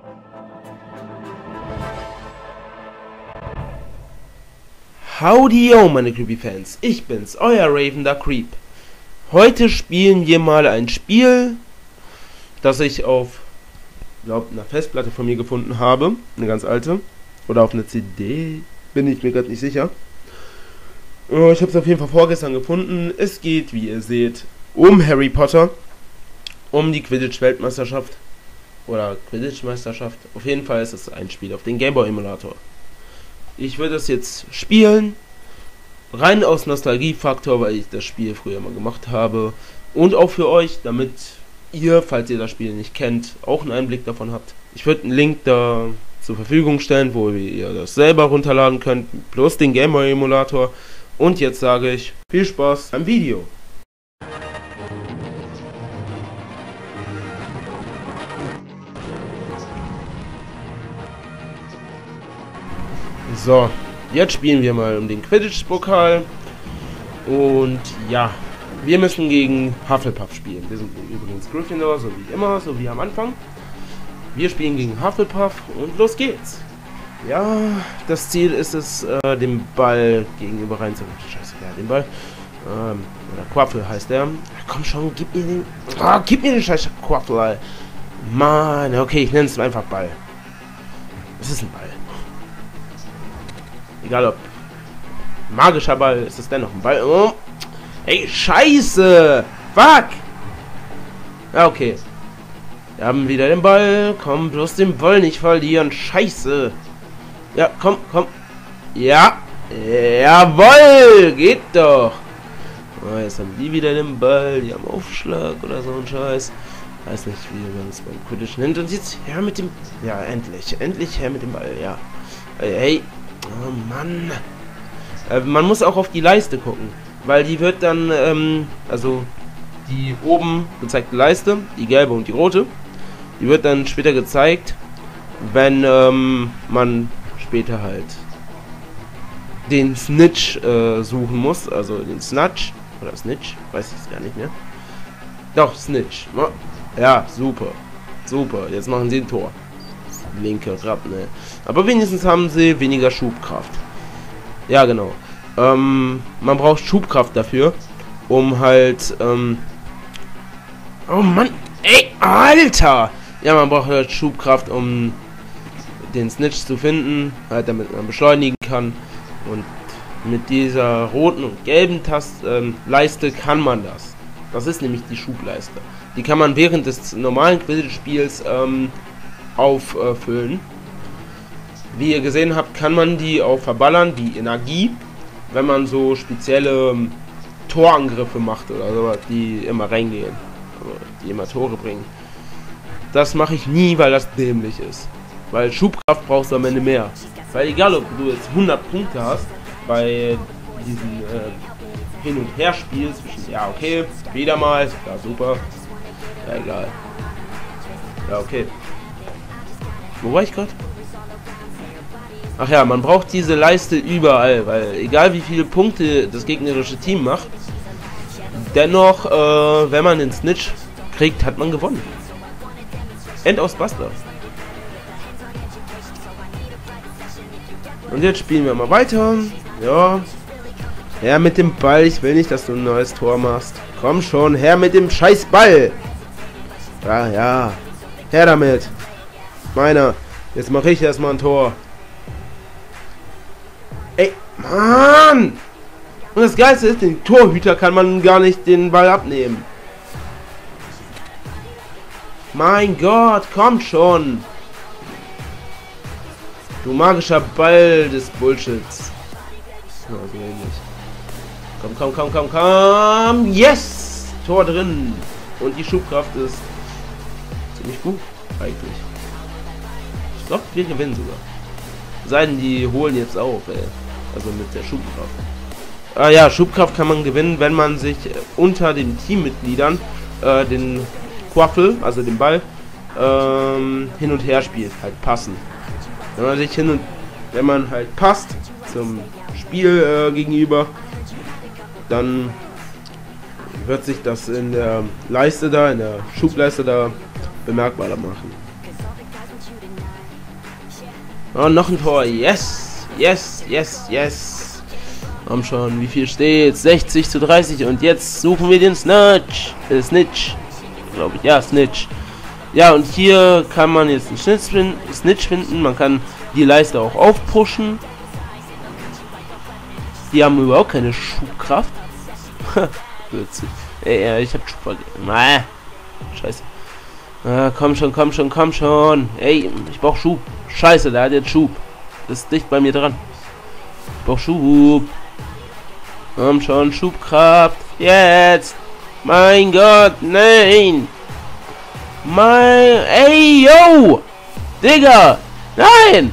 Howdy yo, meine Creepy-Fans, ich bin's, euer Raven the Creep. Heute spielen wir mal ein Spiel, das ich auf, glaube einer Festplatte von mir gefunden habe, eine ganz alte, oder auf einer CD, bin ich mir gerade nicht sicher. Ich habe es auf jeden Fall vorgestern gefunden. Es geht, wie ihr seht, um Harry Potter, um die Quidditch-Weltmeisterschaft oder Quidditch-Meisterschaft. Auf jeden Fall ist es ein Spiel auf den Game Boy Emulator. Ich würde es jetzt spielen, rein aus Nostalgiefaktor, weil ich das Spiel früher mal gemacht habe. Und auch für euch, damit ihr, falls ihr das Spiel nicht kennt, auch einen Einblick davon habt. Ich würde einen Link da zur Verfügung stellen, wo ihr das selber runterladen könnt, plus den Game Boy Emulator. Und jetzt sage ich, viel Spaß beim Video. So, jetzt spielen wir mal um den Quidditch-Pokal. Und ja, wir müssen gegen Hufflepuff spielen. Wir sind übrigens Gryffindor, so wie immer, so wie am Anfang. Wir spielen gegen Hufflepuff und los geht's. Ja, das Ziel ist es, den Ball gegenüber reinzuwerfen. Scheiße, ja, den Ball. Oder Quaffel heißt der. Komm schon, gib mir den scheiß Quaffel, Alter. Mann, okay, ich nenne es einfach Ball. Es ist ein Ball. Egal ob magischer Ball, ist es dennoch ein Ball. Oh. Ey, scheiße! Fuck! Ja, okay. Wir haben wieder den Ball. Komm, bloß den Ball nicht verlieren. Scheiße! Ja, komm. Ja! Jawoll! Geht doch! Oh, jetzt haben die wieder den Ball. Die haben Aufschlag oder so ein Scheiß. Weiß nicht, wie man es beim Quidditch nennt. Und jetzt her mit dem... Ja, endlich. Endlich her mit dem Ball, ja. Hey. Oh Mann. Man muss auch auf die Leiste gucken, weil die wird dann, also die oben gezeigte Leiste, die gelbe und die rote, die wird dann später gezeigt, wenn man später halt den Snitch suchen muss, also den Snatch oder Snitch, weiß ich es gar nicht mehr. Doch, Snitch. Ja, super. Super, jetzt machen sie ein Tor. Linke Rappen, ne? Aber wenigstens haben sie weniger Schubkraft. Ja, genau. Man braucht Schubkraft dafür, um halt, oh Mann, ey, Alter! Ja, man braucht halt Schubkraft, um den Snitch zu finden, halt damit man beschleunigen kann. Und mit dieser roten und gelben Leiste kann man das. Das ist nämlich die Schubleiste. Die kann man während des normalen Quidditch-Spiels, auffüllen. Wie ihr gesehen habt, kann man die auch verballern, die Energie, wenn man so spezielle Torangriffe macht oder sowas, die immer reingehen, die immer Tore bringen. Das mache ich nie, weil das dämlich ist. Weil Schubkraft brauchst du am Ende mehr. Weil egal, ob du jetzt 100 Punkte hast, bei diesem Hin- und Her-Spiel zwischen, ja okay, wieder mal, ja super, ja egal. Ja okay. Wo war ich gerade? Ach ja, man braucht diese Leiste überall, weil egal wie viele Punkte das gegnerische Team macht, dennoch, wenn man den Snitch kriegt, hat man gewonnen. End aus Buster. Und jetzt spielen wir mal weiter. Ja. Her mit dem Ball. Ich will nicht, dass du ein neues Tor machst. Komm schon, her mit dem scheiß Ball. Ja, ja. Her damit. Meiner. Jetzt mache ich erstmal ein Tor. Ey, Mann! Und das Geilste ist, den Torhüter kann man gar nicht den Ball abnehmen. Mein Gott, komm schon! Du magischer Ball des Bullshits. Ja, so ähnlich. Komm! Yes! Tor drin! Und die Schubkraft ist ziemlich gut, eigentlich. Ich glaube, wir gewinnen sogar. Sei denn, die holen jetzt auf, ey. Also mit der Schubkraft. Ja, Schubkraft kann man gewinnen, wenn man sich unter den Teammitgliedern den Quaffel, also den Ball, hin und her spielt, halt passen. Wenn man halt passt zum Spiel gegenüber, dann wird sich das in der Leiste da, in der Schubleiste da bemerkbarer machen. Oh, noch ein Tor. Yes. Yes, yes, yes. Komm schon, wie viel steht? 60:30 und jetzt suchen wir den Snitch. Snitch. Glaube ich. Ja, Snitch. Ja, und hier kann man jetzt einen Snitch finden. Man kann die Leiste auch aufpushen. Die haben überhaupt keine Schubkraft. Witzig. Ey, ich hab Schub vergessen. Scheiße. Komm schon, komm schon, komm schon. Ey, ich brauch Schub. Scheiße, der hat jetzt Schub. Das ist dicht bei mir dran. Ich brauch Schub. Komm schon, Schubkraft. Jetzt. Mein Gott, nein. Ey, yo. Digga. Nein.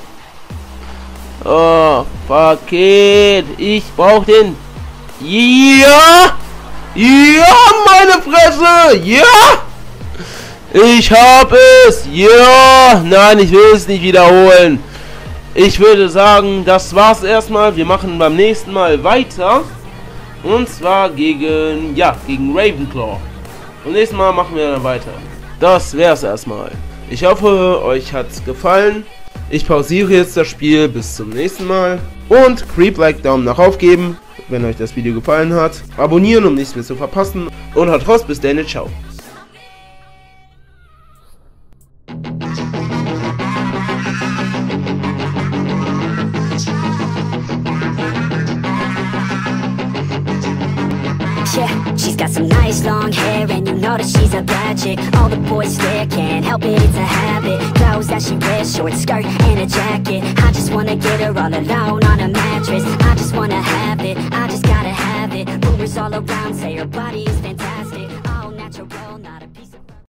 Oh, fuck it. Ich brauch den. Ja. Ja, meine Fresse. Ja. Ich hab es. Ja. Nein, ich will es nicht wiederholen. Ich würde sagen, das war's erstmal. Wir machen beim nächsten Mal weiter. Und zwar gegen Ravenclaw. Und nächstes Mal machen wir dann weiter. Das wär's erstmal. Ich hoffe, euch hat's gefallen. Ich pausiere jetzt das Spiel bis zum nächsten Mal. Und Creep-Like, Daumen nach auf geben, wenn euch das Video gefallen hat. Abonnieren, um nichts mehr zu verpassen. Und haut raus, bis dann, ciao. Yeah, she's got some nice long hair and you know that she's a bad chick. All the boys stare, can't help it, it's a habit. Clothes that she wears, short skirt and a jacket. I just wanna get her all alone on a mattress. I just wanna have it, I just gotta have it. Rumors all around say her body is fantastic, all natural.